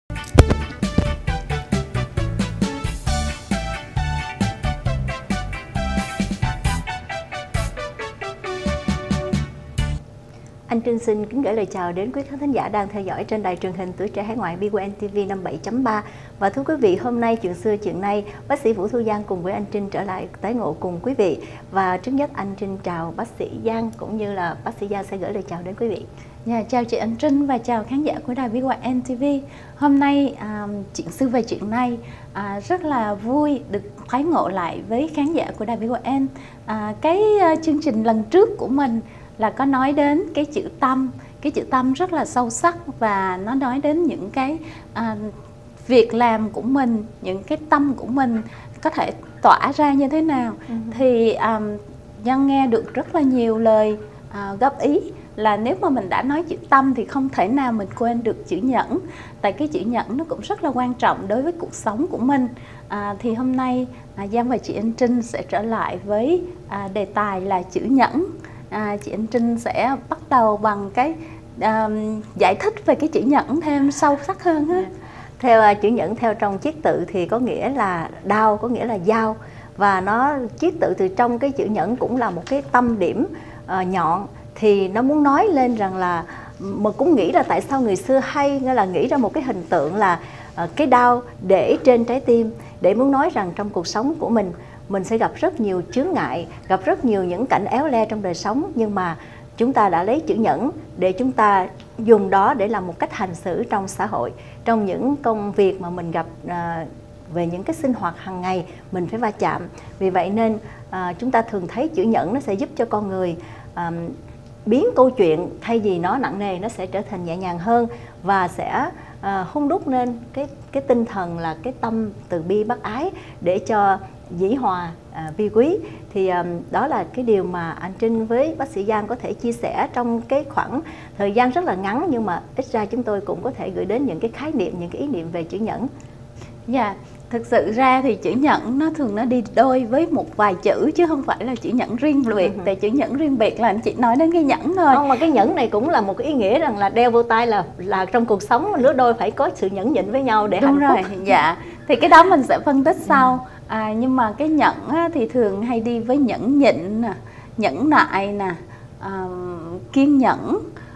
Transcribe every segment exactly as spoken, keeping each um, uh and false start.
Anh Trinh xin kính gửi lời chào đến quý khán thính giả đang theo dõi trên đài truyền hình Tuổi Trẻ Hải Ngoại bê quy en ti vi năm mươi bảy chấm ba. Và thưa quý vị, hôm nay chuyện xưa chuyện nay, bác sĩ Vũ Thu Giang cùng với anh Trinh trở lại tái ngộ cùng quý vị. Và trước nhất anh Trinh chào bác sĩ Giang cũng như là bác sĩ Giang sẽ gửi lời chào đến quý vị. Yeah, chào chị Anh Trinh và chào khán giả của đài bê quy en ti vi. Hôm nay à, chuyện xưa về chuyện này à, rất là vui được tái ngộ lại với khán giả của đài bê quy en. À, cái uh, chương trình lần trước của mình là có nói đến cái chữ tâm, cái chữ tâm rất là sâu sắc và nó nói đến những cái à, việc làm của mình, những cái tâm của mình có thể tỏa ra như thế nào. Ừ. Thì à, Giang nghe được rất là nhiều lời à, góp ý là nếu mà mình đã nói chữ tâm thì không thể nào mình quên được chữ nhẫn. Tại cái chữ nhẫn nó cũng rất là quan trọng đối với cuộc sống của mình. À, thì hôm nay à, Giang và chị Anh Trinh sẽ trở lại với à, đề tài là chữ nhẫn. À, chị Anh Trinh sẽ bắt đầu bằng cái uh, giải thích về cái chữ nhẫn thêm sâu sắc hơn ha. Theo uh, chữ nhẫn theo trong chiết tự thì có nghĩa là đao, có nghĩa là dao, và nó chiết tự từ trong cái chữ nhẫn cũng là một cái tâm điểm uh, nhọn. Thì nó muốn nói lên rằng là mà cũng nghĩ là tại sao người xưa hay nghĩa là nghĩ ra một cái hình tượng là uh, cái đao để trên trái tim, để muốn nói rằng trong cuộc sống của mình mình sẽ gặp rất nhiều chướng ngại, gặp rất nhiều những cảnh éo le trong đời sống, nhưng mà chúng ta đã lấy chữ nhẫn để chúng ta dùng đó để làm một cách hành xử trong xã hội, trong những công việc mà mình gặp à, về những cái sinh hoạt hàng ngày mình phải va chạm. Vì vậy nên à, chúng ta thường thấy chữ nhẫn nó sẽ giúp cho con người à, biến câu chuyện thay vì nó nặng nề nó sẽ trở thành nhẹ nhàng hơn, và sẽ à, hun đúc nên cái cái tinh thần là cái tâm từ bi bác ái để cho dĩ hòa à, vi quý. Thì à, đó là cái điều mà anh Trinh với bác sĩ Giang có thể chia sẻ trong cái khoảng thời gian rất là ngắn, nhưng mà ít ra chúng tôi cũng có thể gửi đến những cái khái niệm, những cái ý niệm về chữ nhẫn. Dạ, yeah, thực sự ra thì chữ nhẫn nó thường nó đi đôi với một vài chữ chứ không phải là chữ nhẫn riêng biệt. Uh-huh. Tại chữ nhẫn riêng biệt là anh chị nói đến cái nhẫn thôi. Không, mà cái nhẫn này cũng là một cái ý nghĩa rằng là đeo vô tay là là trong cuộc sống lứa đôi phải có sự nhẫn nhịn với nhau để đúng hạnh rồi. phúc. Dạ, thì cái đó mình sẽ phân tích sau. À, nhưng mà cái nhẫn á, thì thường hay đi với nhẫn nhịn nè, nhẫn nại nè, à, kiên nhẫn,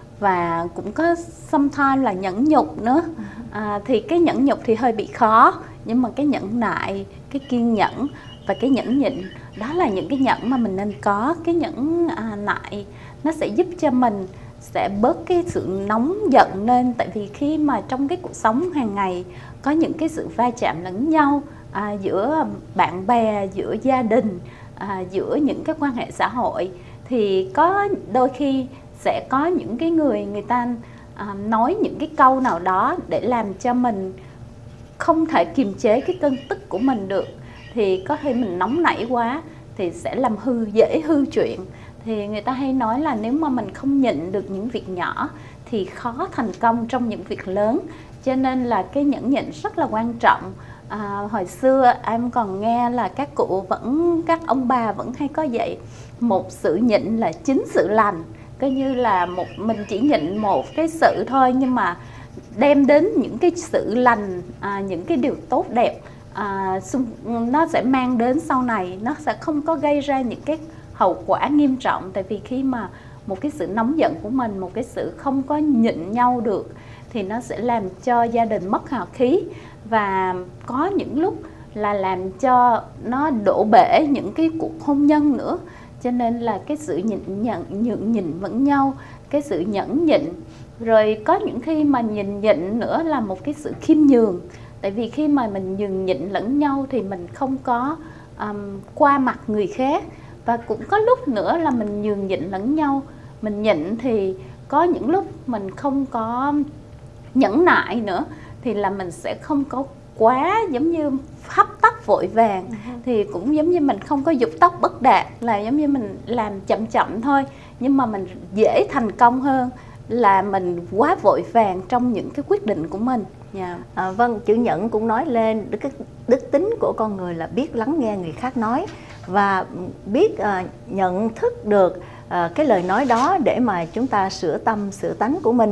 và cũng có sometimes là nhẫn nhục nữa. À, thì cái nhẫn nhục thì hơi bị khó, nhưng mà cái nhẫn nại, cái kiên nhẫn và cái nhẫn nhịn đó là những cái nhẫn mà mình nên có. Cái nhẫn à, nại nó sẽ giúp cho mình sẽ bớt cái sự nóng giận lên, tại vì khi mà trong cái cuộc sống hàng ngày có những cái sự va chạm lẫn nhau à, giữa bạn bè, giữa gia đình, à, giữa những cái quan hệ xã hội, thì có đôi khi sẽ có những cái người người ta à, nói những cái câu nào đó để làm cho mình không thể kiềm chế cái cơn tức của mình được. Thì có khi mình nóng nảy quá thì sẽ làm hư, dễ hư chuyện. Thì người ta hay nói là nếu mà mình không nhịn được những việc nhỏ thì khó thành công trong những việc lớn. Cho nên là cái nhẫn nhịn rất là quan trọng. À, hồi xưa em còn nghe là các cụ vẫn, các ông bà vẫn hay có dạy một sự nhịn là chín sự lành. Coi như là một mình chỉ nhịn một cái sự thôi, nhưng mà đem đến những cái sự lành, à, những cái điều tốt đẹp à, nó sẽ mang đến sau này, nó sẽ không có gây ra những cái hậu quả nghiêm trọng. Tại vì khi mà một cái sự nóng giận của mình, một cái sự không có nhịn nhau được thì nó sẽ làm cho gia đình mất hòa khí, và có những lúc là làm cho nó đổ bể những cái cuộc hôn nhân nữa. Cho nên là cái sự nhịn nhận nhịn nhịn lẫn nhau, cái sự nhẫn nhịn, rồi có những khi mà nhịn nhịn nữa là một cái sự khiêm nhường. Tại vì khi mà mình nhường nhịn lẫn nhau thì mình không có um, qua mặt người khác, và cũng có lúc nữa là mình nhường nhịn lẫn nhau. Mình nhịn thì có những lúc mình không có nhẫn nại nữa, thì là mình sẽ không có quá giống như hấp tấp vội vàng. Uh-huh. Thì cũng giống như mình không có dục tốc bất đạt, là giống như mình làm chậm chậm thôi, nhưng mà mình dễ thành công hơn là mình quá vội vàng trong những cái quyết định của mình. Yeah. À, vâng, chữ nhẫn cũng nói lên đức, đức tính của con người là biết lắng nghe người khác nói, và biết uh, nhận thức được uh, cái lời nói đó để mà chúng ta sửa tâm, sửa tánh của mình.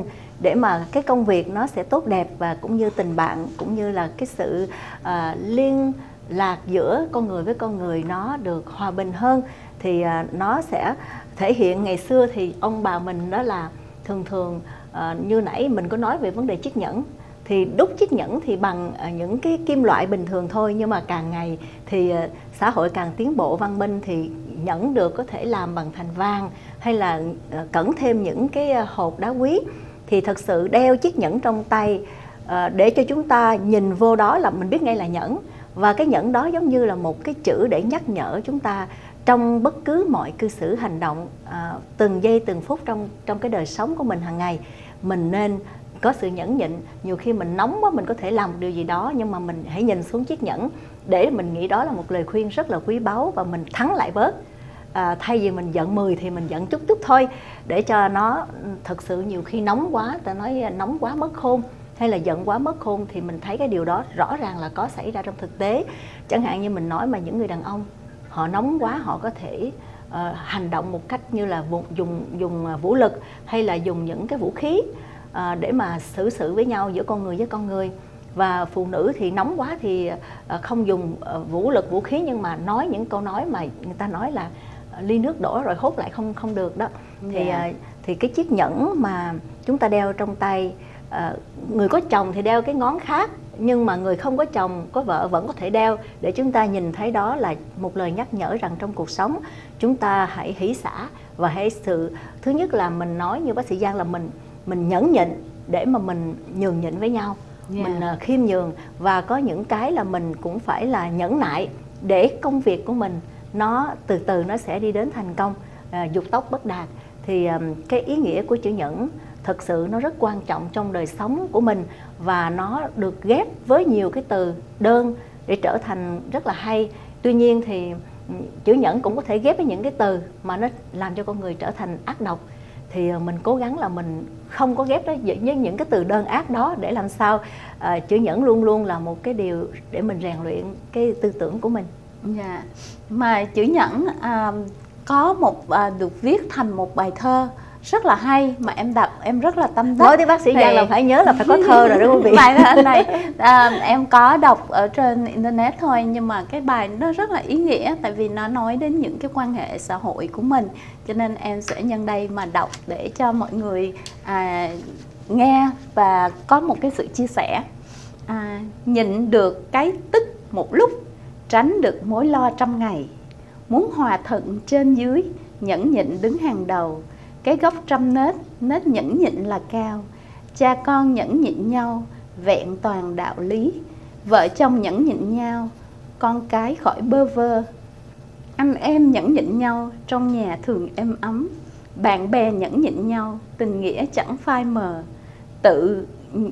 để mà cái công việc nó sẽ tốt đẹp, và cũng như tình bạn, cũng như là cái sự uh, liên lạc giữa con người với con người nó được hòa bình hơn. Thì uh, nó sẽ thể hiện, ngày xưa thì ông bà mình đó là thường thường uh, như nãy mình có nói về vấn đề chiếc nhẫn, thì đúc chiếc nhẫn thì bằng uh, những cái kim loại bình thường thôi, nhưng mà càng ngày thì uh, xã hội càng tiến bộ văn minh, thì nhẫn được có thể làm bằng thành vàng, hay là uh, cẩn thêm những cái uh, hộp đá quý. Thì thật sự đeo chiếc nhẫn trong tay uh, để cho chúng ta nhìn vô đó là mình biết ngay là nhẫn, và cái nhẫn đó giống như là một cái chữ để nhắc nhở chúng ta trong bất cứ mọi cư xử hành động, à, từng giây từng phút trong trong cái đời sống của mình hàng ngày, mình nên có sự nhẫn nhịn. Nhiều khi mình nóng quá, mình có thể làm một điều gì đó, nhưng mà mình hãy nhìn xuống chiếc nhẫn để mình nghĩ đó là một lời khuyên rất là quý báu, và mình thắng lại bớt. À, thay vì mình giận mười thì mình giận chút chút thôi, để cho nó thật sự, nhiều khi nóng quá, ta nói nóng quá mất khôn, hay là giận quá mất khôn, thì mình thấy cái điều đó rõ ràng là có xảy ra trong thực tế. Chẳng hạn như mình nói mà những người đàn ông họ nóng quá, họ có thể uh, hành động một cách như là dùng dùng vũ lực, hay là dùng những cái vũ khí uh, để mà xử sự với nhau giữa con người với con người. Và phụ nữ thì nóng quá thì uh, không dùng uh, vũ lực vũ khí, nhưng mà nói những câu nói mà người ta nói là uh, ly nước đổ rồi hốt lại không không được đó. Thì uh, thì cái chiếc nhẫn mà chúng ta đeo trong tay, uh, người có chồng thì đeo cái ngón khác, nhưng mà người không có chồng, có vợ vẫn có thể đeo, để chúng ta nhìn thấy đó là một lời nhắc nhở rằng trong cuộc sống chúng ta hãy hỷ xả, và hãy sự thứ nhất là mình nói như bác sĩ Giang là mình mình nhẫn nhịn để mà mình nhường nhịn với nhau, yeah. mình uh, khiêm nhường, và có những cái là mình cũng phải là nhẫn nại để công việc của mình nó từ từ nó sẽ đi đến thành công, uh, dục tốc bất đạt. Thì um, cái ý nghĩa của chữ nhẫn thật sự nó rất quan trọng trong đời sống của mình, và nó được ghép với nhiều cái từ đơn để trở thành rất là hay. Tuy nhiên thì chữ nhẫn cũng có thể ghép với những cái từ mà nó làm cho con người trở thành ác độc. Thì mình cố gắng là mình không có ghép đó với những cái từ đơn ác đó, để làm sao à, chữ nhẫn luôn luôn là một cái điều để mình rèn luyện cái tư tưởng của mình. Dạ. Mà chữ nhẫn à, có một à, được viết thành một bài thơ rất là hay mà em đọc em rất là tâm đắc. Nói tới bác sĩ Giang là phải nhớ là phải có thơ rồi đó quý vị. Bài thơ này à, em có đọc ở trên internet thôi, nhưng mà cái bài nó rất là ý nghĩa, tại vì nó nói đến những cái quan hệ xã hội của mình, cho nên em sẽ nhân đây mà đọc để cho mọi người à, nghe và có một cái sự chia sẻ. À, nhịn được cái tức một lúc, tránh được mối lo trăm ngày, muốn hòa thuận trên dưới, nhẫn nhịn đứng hàng đầu. Cái gốc trăm nết, nết nhẫn nhịn là cao. Cha con nhẫn nhịn nhau, vẹn toàn đạo lý. Vợ chồng nhẫn nhịn nhau, con cái khỏi bơ vơ. Anh em nhẫn nhịn nhau, trong nhà thường êm ấm. Bạn bè nhẫn nhịn nhau, tình nghĩa chẳng phai mờ. Tự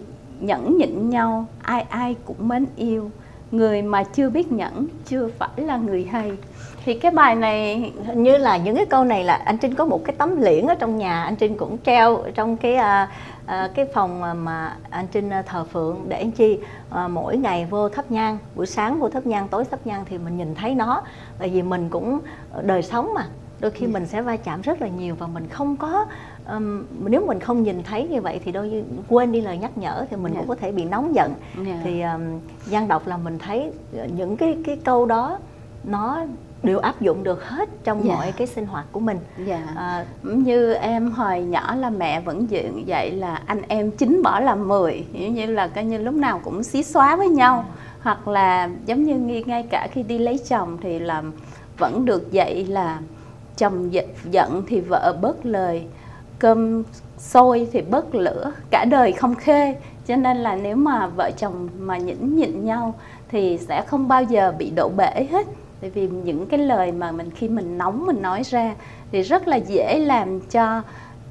nhẫn nhịn nhau, ai ai cũng mến yêu. Người mà chưa biết nhẫn, chưa phải là người hay. Thì cái bài này hình như là những cái câu này là anh Trinh có một cái tấm liễn ở trong nhà, anh Trinh cũng treo trong cái à, à, cái phòng mà anh Trinh thờ phượng, để anh chi à, mỗi ngày vô thắp nhang, buổi sáng vô thắp nhang, tối thắp nhang thì mình nhìn thấy nó. Tại vì mình cũng đời sống mà, đôi khi mình sẽ va chạm rất là nhiều, và mình không có um, nếu mình không nhìn thấy như vậy thì đôi khi quên đi lời nhắc nhở, thì mình yeah. cũng có thể bị nóng giận. Yeah. Thì um, Giang đọc là mình thấy những cái cái câu đó nó đều áp dụng được hết trong dạ. mọi cái sinh hoạt của mình. Dạ. À, như em hồi nhỏ là mẹ vẫn dạy là anh em chín bỏ làm mười, như là coi như lúc nào cũng xí xóa với nhau. Dạ. Hoặc là giống như ngay cả khi đi lấy chồng thì là vẫn được dạy là chồng giận thì vợ bớt lời, cơm sôi thì bớt lửa, cả đời không khê. Cho nên là nếu mà vợ chồng mà nhẫn nhịn nhau thì sẽ không bao giờ bị đổ bể hết. Tại vì những cái lời mà mình khi mình nóng mình nói ra thì rất là dễ làm cho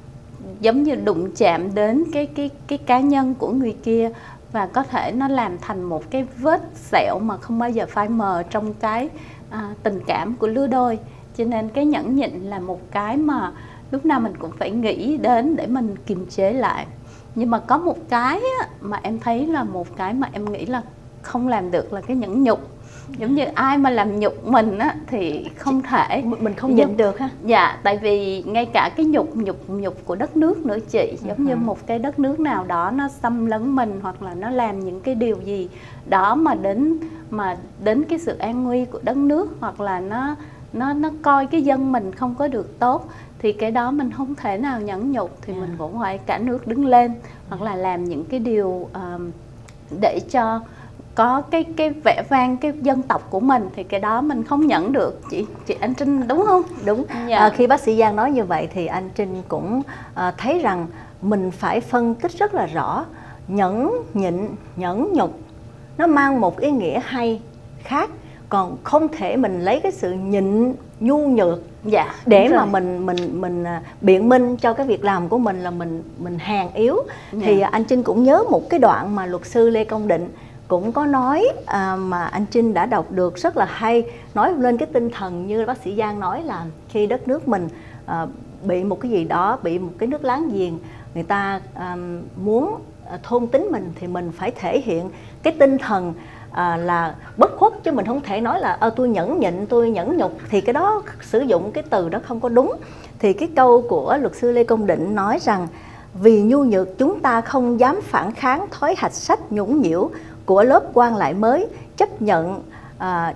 giống như đụng chạm đến cái cái cái cá nhân của người kia, và có thể nó làm thành một cái vết sẹo mà không bao giờ phai mờ trong cái à, tình cảm của lứa đôi. Cho nên cái nhẫn nhịn là một cái mà lúc nào mình cũng phải nghĩ đến để mình kiềm chế lại. Nhưng mà có một cái mà em thấy là một cái mà em nghĩ là không làm được là cái nhẫn nhục. Giống như ai mà làm nhục mình á thì không thể, mình không nhịn được ha. Dạ, tại vì ngay cả cái nhục nhục nhục của đất nước nữa chị, giống uh-huh. như một cái đất nước nào đó nó xâm lấn mình, hoặc là nó làm những cái điều gì đó mà đến mà đến cái sự an nguy của đất nước, hoặc là nó nó nó coi cái dân mình không có được tốt, thì cái đó mình không thể nào nhẫn nhục, thì yeah. mình cũng phải cả nước đứng lên, hoặc là làm những cái điều um, để cho có cái cái vẻ vang cái dân tộc của mình, thì cái đó mình không nhẫn được chị chị Anh Trinh, đúng không? Đúng. Dạ. À, khi bác sĩ Giang nói như vậy thì anh Trinh cũng à, thấy rằng mình phải phân tích rất là rõ. Nhẫn nhịn, nhẫn nhục nó mang một ý nghĩa hay khác, còn không thể mình lấy cái sự nhịn nhu nhược dạ, để mà mình mình mình biện minh cho cái việc làm của mình là mình mình hèn yếu. Dạ. Thì anh Trinh cũng nhớ một cái đoạn mà luật sư Lê Công Định cũng có nói à, mà anh Trinh đã đọc được rất là hay, nói lên cái tinh thần như bác sĩ Giang nói là khi đất nước mình à, bị một cái gì đó, bị một cái nước láng giềng người ta à, muốn thôn tính mình, thì mình phải thể hiện cái tinh thần à, là bất khuất, chứ mình không thể nói là à, tôi nhẫn nhịn, tôi nhẫn nhục, thì cái đó sử dụng cái từ đó không có đúng. Thì cái câu của luật sư Lê Công Định nói rằng vì nhu nhược chúng ta không dám phản kháng thói hạch sách nhũng nhiễu của lớp quan lại mới, chấp nhận à,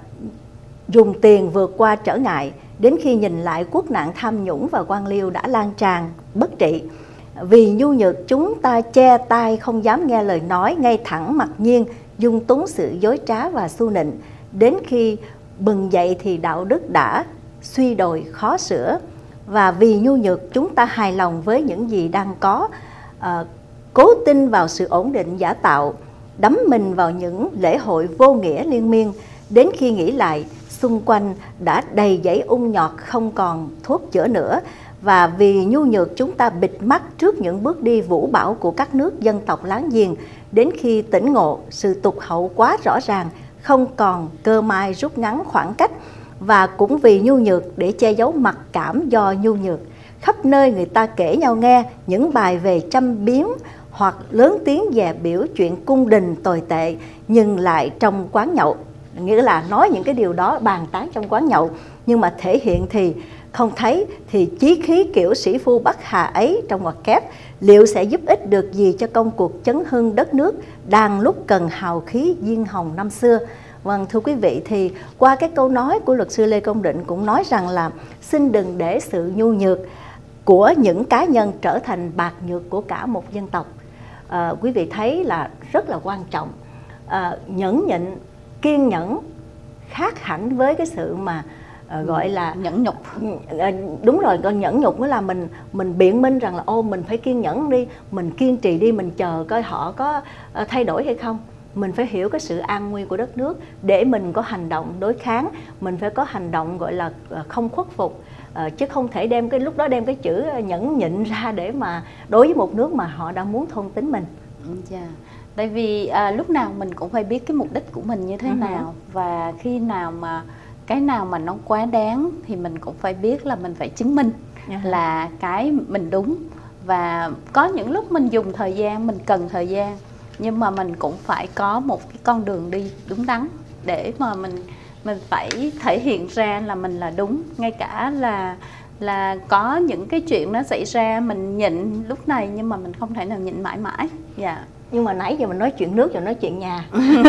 dùng tiền vượt qua trở ngại, đến khi nhìn lại quốc nạn tham nhũng và quan liêu đã lan tràn bất trị. Vì nhu nhược chúng ta che tai không dám nghe lời nói, ngay thẳng mặc nhiên dung túng sự dối trá và xu nịnh, đến khi bừng dậy thì đạo đức đã suy đồi khó sửa. Và vì nhu nhược chúng ta hài lòng với những gì đang có, à, cố tin vào sự ổn định giả tạo, đắm mình vào những lễ hội vô nghĩa liên miên, đến khi nghĩ lại xung quanh đã đầy dãy ung nhọt không còn thuốc chữa nữa. Và vì nhu nhược chúng ta bịt mắt trước những bước đi vũ bão của các nước dân tộc láng giềng, đến khi tỉnh ngộ sự tụt hậu quá rõ ràng, không còn cơ may rút ngắn khoảng cách. Và cũng vì nhu nhược để che giấu mặc cảm do nhu nhược, khắp nơi người ta kể nhau nghe những bài về châm biếm, hoặc lớn tiếng dè biểu chuyện cung đình tồi tệ, nhưng lại trong quán nhậu. Nghĩa là nói những cái điều đó bàn tán trong quán nhậu, nhưng mà thể hiện thì không thấy. Thì chí khí kiểu sĩ phu Bắc Hà ấy trong ngoặc kép, liệu sẽ giúp ích được gì cho công cuộc chấn hưng đất nước đang lúc cần hào khí diên hồng năm xưa? Vâng, thưa quý vị, thì qua cái câu nói của luật sư Lê Công Định cũng nói rằng là xin đừng để sự nhu nhược của những cá nhân trở thành bạc nhược của cả một dân tộc. À, quý vị thấy là rất là quan trọng. À, nhẫn nhịn, kiên nhẫn khác hẳn với cái sự mà à, gọi là nhẫn nhục. À, đúng rồi, còn nhẫn nhục mới là mình mình biện minh rằng là ô mình phải kiên nhẫn đi, mình kiên trì đi, mình chờ coi họ có à, thay đổi hay không. Mình phải hiểu cái sự an nguy của đất nước để mình có hành động đối kháng, mình phải có hành động gọi là không khuất phục. À, chứ không thể đem cái lúc đó đem cái chữ nhẫn nhịn ra để mà đối với một nước mà họ đã muốn thôn tính mình. Dạ. Yeah. Tại vì à, lúc nào mình cũng phải biết cái mục đích của mình như thế uh-huh. nào, và khi nào mà cái nào mà nó quá đáng thì mình cũng phải biết là mình phải chứng minh uh-huh. là cái mình đúng. Và có những lúc mình dùng thời gian, mình cần thời gian, nhưng mà mình cũng phải có một cái con đường đi đúng đắn để mà mình mình phải thể hiện ra là mình là đúng. Ngay cả là là có những cái chuyện nó xảy ra mình nhịn lúc này, nhưng mà mình không thể nào nhịn mãi mãi. Dạ. Nhưng mà nãy giờ mình nói chuyện nước rồi nói chuyện nhà.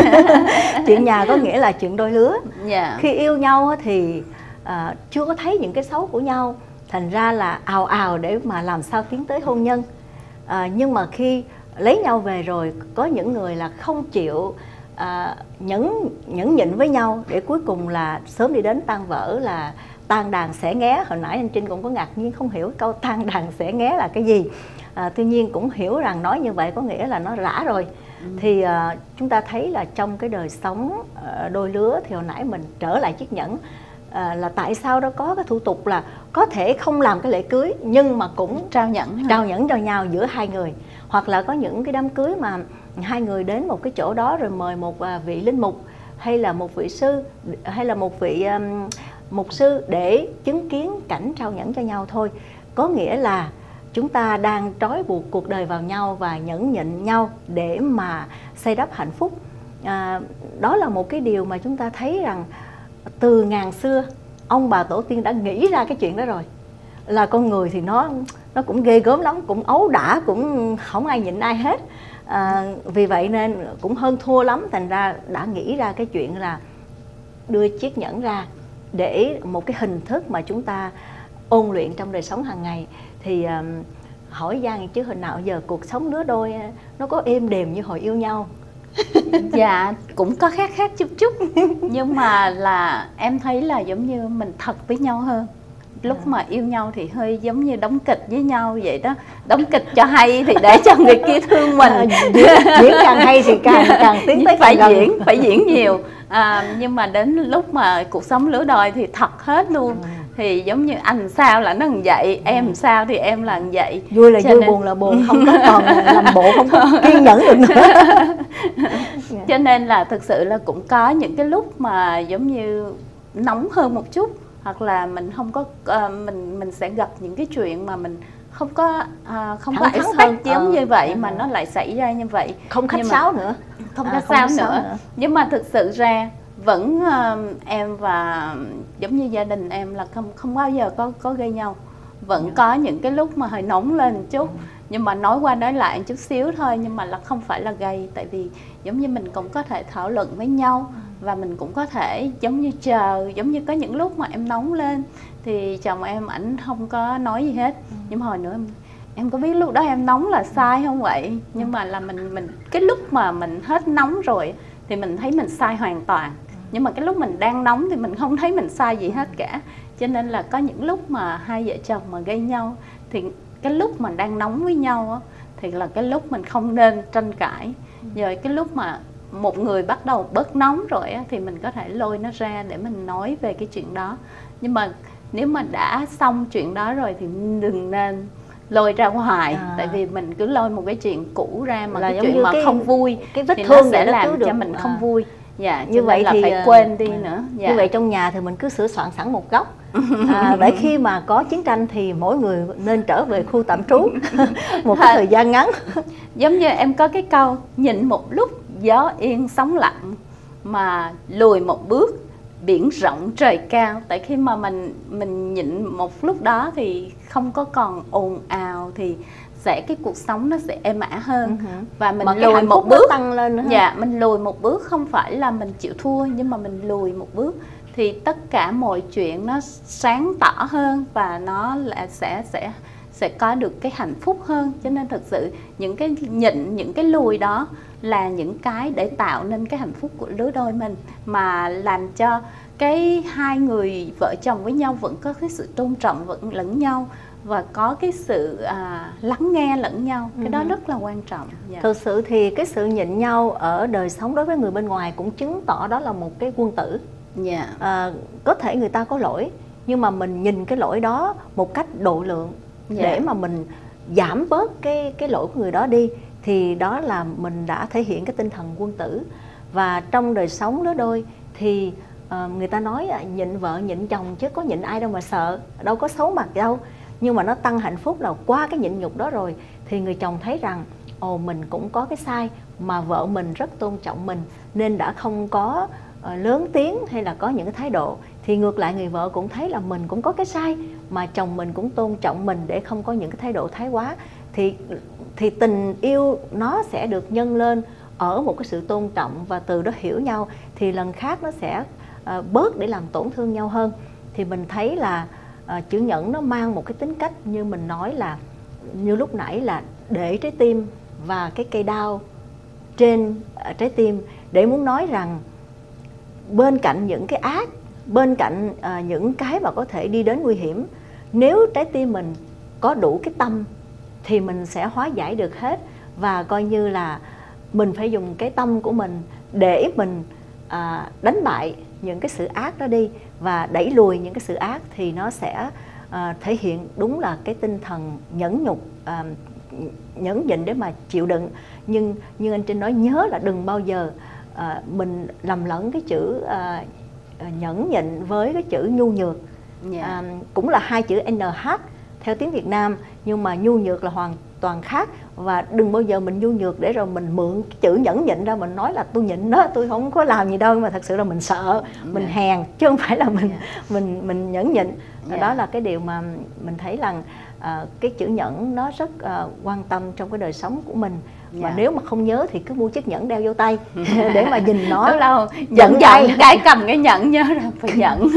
Chuyện nhà có nghĩa là chuyện đôi lứa. Dạ. Khi yêu nhau thì uh, chưa có thấy những cái xấu của nhau, thành ra là ào ào để mà làm sao tiến tới hôn nhân. Uh, nhưng mà khi lấy nhau về rồi, có những người là không chịu à, nhẫn nhẫn nhịn với nhau, để cuối cùng là sớm đi đến tan vỡ, là tan đàn xẻ nghé. Hồi nãy anh Trinh cũng có ngạc nhiên không hiểu câu tan đàn xẻ nghé là cái gì. À, tuy nhiên cũng hiểu rằng nói như vậy có nghĩa là nó rã rồi. Ừ. Thì à, chúng ta thấy là trong cái đời sống à, đôi lứa thì hồi nãy mình trở lại chiếc nhẫn. À, là tại sao đó có cái thủ tục là có thể không làm cái lễ cưới nhưng mà cũng trao nhẫn trao nhẫn cho nhau giữa hai người. Hoặc là có những cái đám cưới mà hai người đến một cái chỗ đó rồi mời một vị linh mục hay là một vị sư hay là một vị um, mục sư để chứng kiến cảnh trao nhẫn cho nhau thôi. Có nghĩa là chúng ta đang trói buộc cuộc đời vào nhau và nhẫn nhịn nhau để mà xây đắp hạnh phúc. à, đó là một cái điều mà chúng ta thấy rằng từ ngàn xưa ông bà tổ tiên đã nghĩ ra cái chuyện đó rồi. Là con người thì nó nó cũng ghê gớm lắm, cũng ấu đả, cũng không ai nhịn ai hết. À, vì vậy nên cũng hơn thua lắm, thành ra đã nghĩ ra cái chuyện là đưa chiếc nhẫn ra để một cái hình thức mà chúng ta ôn luyện trong đời sống hàng ngày. Thì um, hỏi Giang chứ hồi nào giờ cuộc sống lứa đôi nó có êm đềm như hồi yêu nhau? Dạ cũng có khác khác chút chút, nhưng mà là em thấy là giống như mình thật với nhau hơn. Lúc mà yêu nhau thì hơi giống như đóng kịch với nhau vậy đó, đóng kịch cho hay thì để cho người kia thương mình. À, diễn, diễn càng hay thì càng càng tiến tới phải càng diễn phải diễn nhiều. À, nhưng mà đến lúc mà cuộc sống lứa đôi thì thật hết luôn. Ừ. Thì giống như anh sao là nó làm vậy, em sao thì em là làm vậy. Vui là cho vui, nên... buồn là buồn, không có còn làm bộ không có kiên nhẫn được nữa. Cho nên là thực sự là cũng có những cái lúc mà giống như nóng hơn một chút, hoặc là mình không có uh, mình mình sẽ gặp những cái chuyện mà mình không có uh, không có expect giống như vậy, mà nó lại xảy ra như vậy, không khách sáo nữa, không khách sáo nữa. Nhưng mà thực sự ra vẫn uh, em và giống như gia đình em là không không bao giờ có có gây nhau. Vẫn yeah. có những cái lúc mà hơi nóng lên một chút, ừ. nhưng mà nói qua nói lại một chút xíu thôi, nhưng mà là không phải là gây. Tại vì giống như mình cũng có thể thảo luận với nhau, và mình cũng có thể giống như chờ, giống như có những lúc mà em nóng lên thì chồng em ảnh không có nói gì hết, ừ. nhưng mà hồi nữa em, em có biết lúc đó em nóng là sai không vậy? Ừ. Nhưng mà là mình mình cái lúc mà mình hết nóng rồi thì mình thấy mình sai hoàn toàn, nhưng mà cái lúc mình đang nóng thì mình không thấy mình sai gì hết cả. Cho nên là có những lúc mà hai vợ chồng mà gây nhau thì cái lúc mà đang nóng với nhau á, thì là cái lúc mình không nên tranh cãi. Rồi cái lúc mà một người bắt đầu bớt nóng rồi á, thì mình có thể lôi nó ra để mình nói về cái chuyện đó. Nhưng mà nếu mà đã xong chuyện đó rồi thì đừng nên lôi ra ngoài. À. Tại vì mình cứ lôi một cái chuyện cũ ra mà là cái chuyện mà cái, không vui cái vết thì thương nó sẽ làm cho được. mình à. không vui. Dạ, như vậy là thì phải quên đi à. nữa. Dạ. Như vậy trong nhà thì mình cứ sửa soạn sẵn một góc, à, để khi mà có chiến tranh thì mỗi người nên trở về khu tạm trú một cái thời gian ngắn. Giống như em có cái câu nhịn một lúc gió yên sóng lặng, mà lùi một bước biển rộng trời cao. Tại khi mà mình mình nhịn một lúc đó thì không có còn ồn ào thì sẽ cái cuộc sống nó sẽ êm ả hơn. Uh-huh. Và mình mà lùi một bước tăng lên nữa. Dạ, mình lùi một bước không phải là mình chịu thua, nhưng mà mình lùi một bước thì tất cả mọi chuyện nó sáng tỏ hơn, và nó là sẽ sẽ sẽ có được cái hạnh phúc hơn. Cho nên thực sự những cái nhịn, những cái lùi đó là những cái để tạo nên cái hạnh phúc của lứa đôi mình, mà làm cho cái hai người vợ chồng với nhau vẫn có cái sự tôn trọng vẫn lẫn nhau, và có cái sự à, lắng nghe lẫn nhau. Cái đó rất là quan trọng. Dạ. Thực sự thì cái sự nhịn nhau ở đời sống đối với người bên ngoài cũng chứng tỏ đó là một cái quân tử. Dạ. À, có thể người ta có lỗi, nhưng mà mình nhìn cái lỗi đó một cách độ lượng, dạ. để mà mình giảm bớt cái cái lỗi của người đó đi, thì đó là mình đã thể hiện cái tinh thần quân tử. Và trong đời sống lứa đôi thì uh, người ta nói nhịn vợ nhịn chồng chứ có nhịn ai đâu mà sợ, đâu có xấu mặt đâu. Nhưng mà nó tăng hạnh phúc là qua cái nhịn nhục đó rồi thì người chồng thấy rằng ồ, mình cũng có cái sai mà vợ mình rất tôn trọng mình, nên đã không có uh, lớn tiếng hay là có những cái thái độ. Thì ngược lại người vợ cũng thấy là mình cũng có cái sai mà chồng mình cũng tôn trọng mình để không có những cái thái độ thái quá. Thì thì tình yêu nó sẽ được nhân lên ở một cái sự tôn trọng, và từ đó hiểu nhau thì lần khác nó sẽ uh, bớt để làm tổn thương nhau hơn. Thì mình thấy là uh, chữ nhẫn nó mang một cái tính cách như mình nói là như lúc nãy là để trái tim và cái cây đao trên uh, trái tim, để muốn nói rằng bên cạnh những cái ác, bên cạnh uh, những cái mà có thể đi đến nguy hiểm, nếu trái tim mình có đủ cái tâm thì mình sẽ hóa giải được hết. Và coi như là mình phải dùng cái tâm của mình để mình à, đánh bại những cái sự ác đó đi, và đẩy lùi những cái sự ác, thì nó sẽ à, thể hiện đúng là cái tinh thần nhẫn nhục, à, nhẫn nhịn để mà chịu đựng. Nhưng như anh Trinh nói, nhớ là đừng bao giờ à, mình lầm lẫn cái chữ à, nhẫn nhịn với cái chữ nhu nhược. Yeah. À, cũng là hai chữ en hát theo tiếng Việt Nam, nhưng mà nhu nhược là hoàn toàn khác. Và đừng bao giờ mình nhu nhược để rồi mình mượn cái chữ nhẫn nhịn ra mình nói là tôi nhịn đó, tôi không có làm gì đâu, mà thật sự là mình sợ, mình yeah. hèn, chứ không phải là mình yeah. mình mình nhẫn nhịn. Yeah. Đó là cái điều mà mình thấy rằng uh, cái chữ nhẫn nó rất uh, quan tâm trong cái đời sống của mình. Mà yeah. nếu mà không nhớ thì cứ mua chiếc nhẫn đeo vô tay để mà nhìn nó lâu lâu giận giận cái cầm cái nhẫn nhớ rằng phải nhẫn.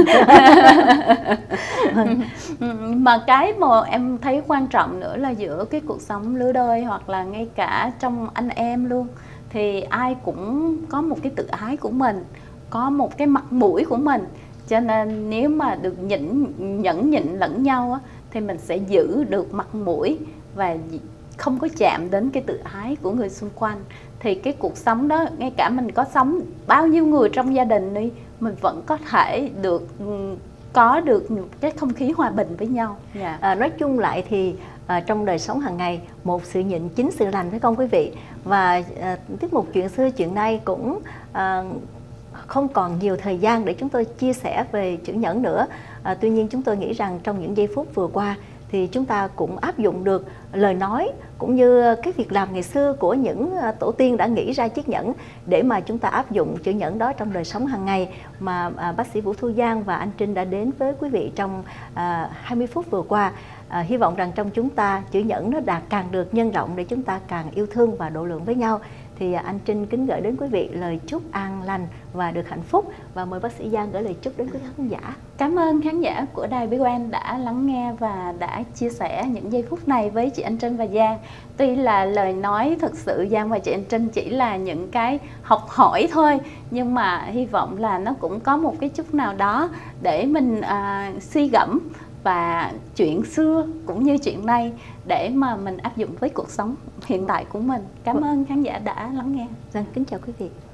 Mà cái mà em thấy quan trọng nữa là giữa cái cuộc sống lứa đôi hoặc là ngay cả trong anh em luôn, thì ai cũng có một cái tự ái của mình, có một cái mặt mũi của mình. Cho nên nếu mà được nhịn nhẫn nhịn lẫn nhau á, thì mình sẽ giữ được mặt mũi và không có chạm đến cái tự ái của người xung quanh. Thì cái cuộc sống đó, ngay cả mình có sống bao nhiêu người trong gia đình đi, mình vẫn có thể được có được cái không khí hòa bình với nhau. Yeah. À, nói chung lại thì à, trong đời sống hàng ngày, một sự nhịn chính sự lành, phải không quý vị? Và à, tiết mục chuyện xưa chuyện nay cũng à, không còn nhiều thời gian để chúng tôi chia sẻ về chữ nhẫn nữa. À, tuy nhiên chúng tôi nghĩ rằng trong những giây phút vừa qua thì chúng ta cũng áp dụng được lời nói cũng như cái việc làm ngày xưa của những tổ tiên đã nghĩ ra chiếc nhẫn, để mà chúng ta áp dụng chữ nhẫn đó trong đời sống hàng ngày mà à, bác sĩ Vũ Thu Giang và anh Trinh đã đến với quý vị trong à, hai mươi phút vừa qua. À, hy vọng rằng trong chúng ta chữ nhẫn nó đã càng được nhân rộng để chúng ta càng yêu thương và độ lượng với nhau. Thì à, anh Trinh kính gửi đến quý vị lời chúc an lành và được hạnh phúc, và mời bác sĩ Giang gửi lời chúc đến quý khán giả. Cảm ơn khán giả của Đài Big One đã lắng nghe và đã chia sẻ những giây phút này với chị Anh Trinh và Giang. Tuy là lời nói thực sự Giang và chị Anh Trinh chỉ là những cái học hỏi thôi, nhưng mà hy vọng là nó cũng có một cái chút nào đó để mình à, suy gẫm và chuyện xưa cũng như chuyện nay để mà mình áp dụng với cuộc sống hiện tại của mình. Cảm ơn khán giả đã lắng nghe. Giang kính chào quý vị.